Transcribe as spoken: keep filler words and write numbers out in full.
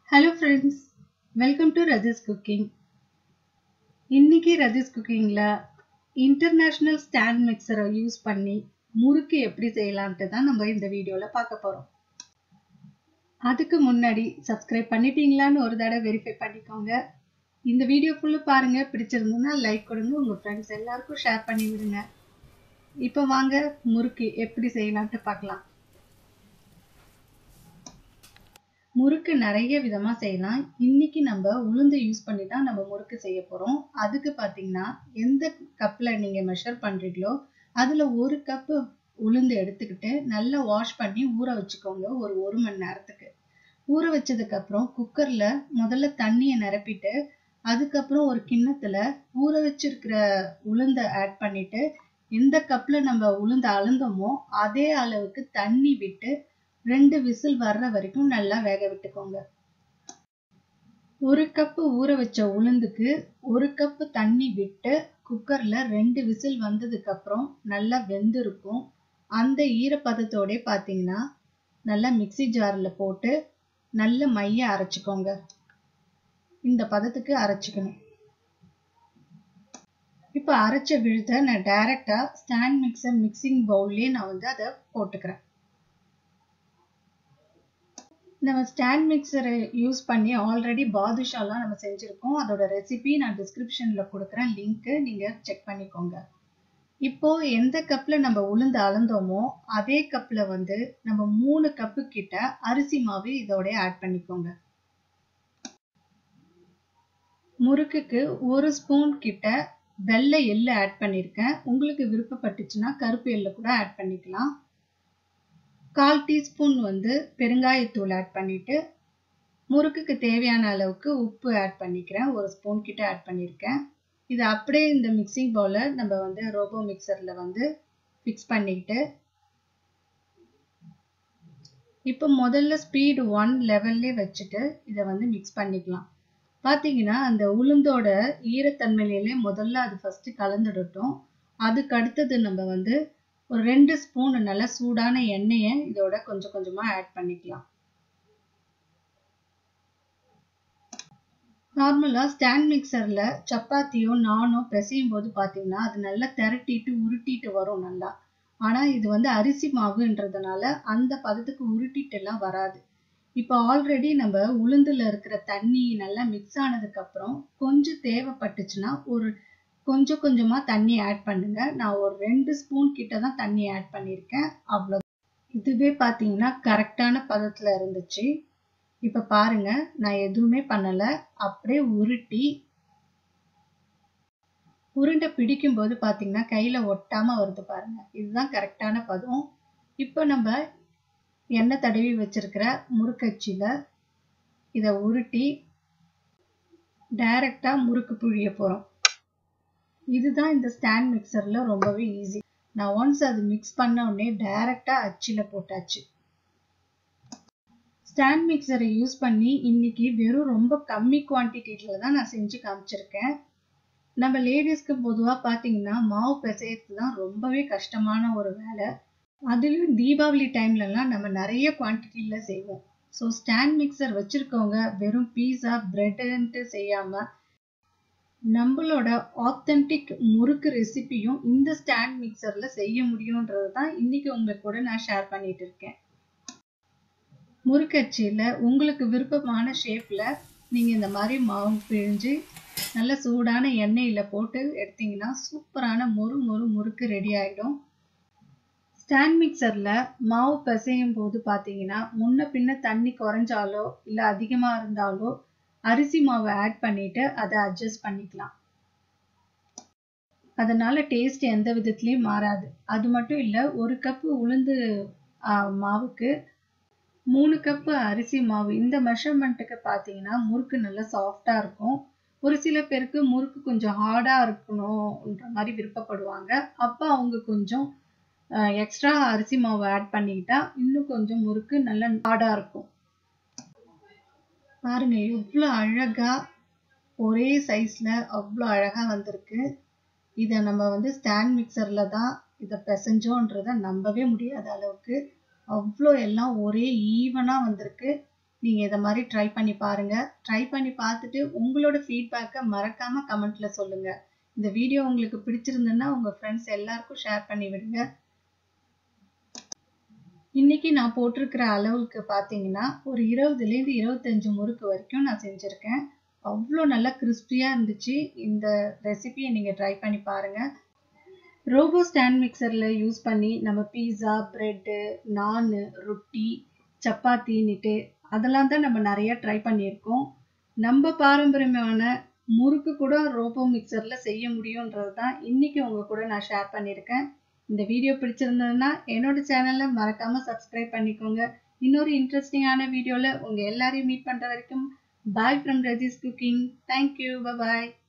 Hello friends, welcome to Radhi's Cooking. இன்னைக்கு Radhi's Cookingல international stand மிக்சரை யூஸ் பண்ணி முறுக்கு எப்படி செய்யலாம்னு தான் நம்ம இந்த வீடியோல பார்க்க போறோம். அதுக்கு முன்னாடி சப்ஸ்கிரைப் பண்ணிட்டீங்களான்னு ஒரு தடவை வெரிஃபை பண்ணிக்கோங்க. இந்த வீடியோ ஃபுல்லா பாருங்க, பிடிச்சிருந்ததுன்னா லைக் கொடுங்க, உங்க ஃப்ரெண்ட்ஸ் எல்லாருக்கும் ஷேர் பண்ணி விடுங்க. இப்போ வாங்க முறுக்கு எப்படி செய்யலாம்னு பார்க்கலாம். முறுக்கு நிறைய விதமா செய்யலாம். இன்னைக்கு நம்ம உளுந்து யூஸ் பண்ணி தான் நம்ம முறுக்கு செய்ய போறோம். அதுக்கு பாத்தீங்கன்னா எந்த கப்ல நீங்க மெஷர் பண்றீங்களோ அதுல ஒரு கப் உளுந்து எடுத்துக்கிட்டு நல்லா வாஷ் பண்ணி ஊற வச்சுக்கோங்க ஒரு ஒரு மணி நேரத்துக்கு. ஊற வச்சதுக்கு அப்புறம் குக்கர்ல முதல்ல தண்ணியை நிரப்பிட்டு அதுக்கப்புறம் ஒரு கிண்ணத்துல ஊற வச்சிருக்கிற உளுந்த ஆட் பண்ணிட்டு எந்த கப்ல நம்ம உளுந்து அளந்தோமோ அதே அளவுக்கு தண்ணி விட்டு ரெண்டு விசில் வர்ற வரைக்கும் நல்லா வேக விட்டுக்கோங்க. ஒரு கப் ஊற வச்ச உளுந்துக்கு ஒரு கப் தண்ணி விட்டு குக்கர்ல ரெண்டு விசில் வந்ததுக்கு அப்புறம் நல்லா வெந்திருக்கும். அந்த ஈரப்பதத்தோட பாத்தீங்கன்னா நல்லா மிக்ஸி ஜார்ல போட்டு நல்ல மைய அரைச்சுக்கோங்க. இந்த பதத்துக்கு அரைச்சுக்கணும். இப்ப அரைச்ச விழுத நான் டைரக்டா ஸ்டாண்ட் மிக்சர் மிக்சிங் பவுல்லே நான் வந்து அதை போட்டுக்கிறேன். நம்ம ஸ்டாண்ட் மிக்சரை யூஸ் பண்ணி ஆல்ரெடி பாதுஷாலாம் நம்ம செஞ்சிருக்கோம். அதோட ரெசிபி நான் டிஸ்கிரிப்ஷன்ல கொடுக்குறேன், லிங்க் நீங்க செக் பண்ணிக்கோங்க. இப்போ எந்த கப்ல நம்ம உளுந்து அளந்தோமோ அதே கப்ல வந்து நம்ம மூணு கப்பு கிட்ட அரிசி மாவு இதோட ஆட் பண்ணிக்கோங்க. முறுக்குக்கு ஒரு ஸ்பூன் கிட்ட வெள்ளை எள்ளு ஆட் பண்ணிருக்கேன். உங்களுக்கு விருப்பப்பட்டுச்சுன்னா கருப்பு எள்ளு கூட ஆட் பண்ணிக்கலாம். கால் டீஸ்பூன் வந்து பெருங்காயத்தூள் ஆட் பண்ணிட்டு முறுக்குக்கு தேவையான அளவுக்கு உப்பு ஆட் பண்ணிக்கிறேன். ஒரு ஸ்பூன் கிட்ட ஆட் பண்ணியிருக்கேன். இது அப்படியே இந்த மிக்சிங் பவுல நம்ம வந்து ரோபோ மிக்சர்ல வந்து ஃபிக்ஸ் பண்ணிக்கிட்டு இப்போ முதல்ல ஸ்பீடு ஒன் லெவல்லே வச்சுட்டு இதை வந்து மிக்ஸ் பண்ணிக்கலாம். பார்த்தீங்கன்னா அந்த உளுந்தோட ஈரத்தன்மையிலே முதல்ல அது ஃபர்ஸ்ட் கலந்துடட்டும். அதுக்கு அடுத்தது நம்ம வந்து ஒரு ரெண்டு ஸ்பூன் நல்லா சூடான எண்ணெயை இதோட கொஞ்சம் கொஞ்சமா ஆட் பண்ணிக்கலாம். நார்மலா ஸ்டாண்ட் மிக்சர்ல சப்பாத்தியோ நானோ பிசையும் போது பாத்தீங்கன்னா அது நல்லா திரட்டிட்டு உருட்டிட்டு வரும் நல்லா. ஆனா இது வந்து அரிசி மாவுன்றதுனால அந்த பதத்துக்கு உருட்டிட்டு எல்லாம் வராது. இப்போ ஆல்ரெடி நம்ம உளுந்துல இருக்கிற தண்ணி நல்லா மிக்ஸ் ஆனதுக்கு அப்புறம் கொஞ்சம் தேவைப்பட்டுச்சுன்னா ஒரு கொஞ்சம் கொஞ்சமா தண்ணி ஆட் பண்ணுங்க. நான் ஒரு ரெண்டு ஸ்பூன் கிட்ட தான் தண்ணி ஆட் பண்ணியிருக்கேன். அவ்வளோ இதுவே பார்த்தீங்கன்னா கரெக்டான பதத்துல இருந்துச்சு. இப்ப பாருங்க, நான் எதுவுமே பண்ணல, அப்படியே உருட்டி உருண்டை பிடிக்கும் போது பாத்தீங்கன்னா கையில ஒட்டாம வருது பாருங்க. இதுதான் கரெக்டான பதம். இப்போ நம்ம எண்ணெய் தடவி வச்சிருக்கிற முறுக்கச்சில இதை உருட்டி டைரக்டா முறுக்கு புழிய போறோம். இதுதான் இந்த ஸ்டாண்ட் மிக்சர்ல ரொம்பவே ஈஸி. நான் ஒன்ஸ் அது மிக்ஸ் பண்ண உடனே டைரக்டா அச்சில போட்டாச்சு. ஸ்டாண்ட் மிக்சரை யூஸ் பண்ணி இன்னைக்கு வெறும் ரொம்ப கம்மி குவான்டிட்டியில தான் நான் செஞ்சு காமிச்சிருக்கேன். நம்ம லேடிஸ்க்கு பொதுவாக பார்த்தீங்கன்னா மாவு பிசையறது தான் ரொம்பவே கஷ்டமான ஒரு வேலை. அதுலயும் தீபாவளி டைம்லலாம் நம்ம நிறைய குவான்டிட்டியில செய்வோம். ஸோ ஸ்டாண்ட் மிக்சர் வச்சிருக்கவங்க வெறும் பீஸா பிரெட்ன்ட்டு செய்யாம நம்மளோட ஆத்தென்டிக் முறுக்கு ரெசிபியும் இந்த ஸ்டாண்ட் மிக்சர்ல செய்ய முடியும்ன்றது தான் இன்னைக்கு உங்களுக்கு கூட நான் ஷேர் பண்ணிட்டு இருக்கேன். முறுக்கச்சியில உங்களுக்கு விருப்பமான ஷேப்ல நீங்க இந்த மாதிரி மாவு பிழிஞ்சு நல்ல சூடான எண்ணெயில போட்டு எடுத்தீங்கன்னா சூப்பரான மொறு மொறு முறுக்கு ரெடி ஆயிடும். ஸ்டாண்ட் மிக்சர்ல மாவு பிசையும் போது பாத்தீங்கன்னா முன்ன பின்ன தண்ணி குறைஞ்சாலோ இல்ல அதிகமா இருந்தாலோ அரிசி மாவை ஆட் பண்ணிட்டு அதை அட்ஜஸ்ட் பண்ணிக்கலாம். அதனால டேஸ்ட் எந்த விதத்திலயும் மாறாது. அது மட்டும் இல்ல, ஒரு கப்பு உளுந்து மாவுக்கு மூணு கப்பு அரிசி மாவு இந்த மெஷர்மெண்ட்டுக்கு பாத்தீங்கன்னா முறுக்கு நல்லா சாஃப்டா இருக்கும். ஒரு சில பேருக்கு முறுக்கு கொஞ்சம் ஹார்டா இருக்கணும்ன்ற மாதிரி விருப்பப்படுவாங்க. அப்ப அவங்க கொஞ்சம் எக்ஸ்ட்ரா அரிசி மாவு ஆட் பண்ணிக்கிட்டா இன்னும் கொஞ்சம் முறுக்கு நல்லா ஹார்டா இருக்கும். பாருங்க எவ்வளவு அழகா ஒரே சைஸ்ல அவ்வளோ அழகா வந்திருக்கு. இதை நம்ம வந்து ஸ்டாண்ட் மிக்சர்ல தான் இதை பிசைஞ்சோன்றத நம்பவே முடியாத அளவுக்கு அவ்வளோ எல்லாம் ஒரே ஈவனா வந்திருக்கு. நீங்க இத மாதிரி ட்ரை பண்ணி பாருங்க. ட்ரை பண்ணி பார்த்துட்டு உங்களோட ஃபீட்பேக்கை மறக்காம கமெண்ட்ல சொல்லுங்க. இந்த வீடியோ உங்களுக்கு பிடிச்சிருந்ததுன்னா உங்க ஃப்ரெண்ட்ஸ் எல்லாருக்கும் ஷேர் பண்ணி விடுங்க. இன்னைக்கு நான் போட்டிருக்கிற அளவுக்கு பார்த்தீங்கன்னா ஒரு இருபதுலேருந்து இருபத்தஞ்சு முறுக்கு வரைக்கும் நான் செஞ்சுருக்கேன். அவ்வளோ நல்லா கிறிஸ்பியாக இருந்துச்சு. இந்த ரெசிபியை நீங்கள் ட்ரை பண்ணி பாருங்கள். ரோபோ ஸ்டாண்ட் மிக்சரில் யூஸ் பண்ணி நம்ம பீஸா, ப்ரெட்டு, நான், ரொட்டி, சப்பாத்தின்னுட்டு அதெல்லாம் தான் நம்ம நிறைய ட்ரை பண்ணியிருக்கோம். நம்ம பாரம்பரியமான முறுக்கு கூட ரோபோ மிக்சரில் செய்ய முடியுன்றது தான் இன்னைக்கு உங்கள் கூட நான் ஷேர் பண்ணியிருக்கேன். இந்த வீடியோ பிடிச்சிருந்ததுன்னா என்னோட சேனலை மறக்காம சப்ஸ்கிரைப் பண்ணிக்கோங்க. இன்னொரு இன்ட்ரெஸ்டிங்கான வீடியோவில் உங்கள் எல்லாரையும் மீட் பண்ணுற வரைக்கும் bye from Radhi's cooking. Thank you. Bye.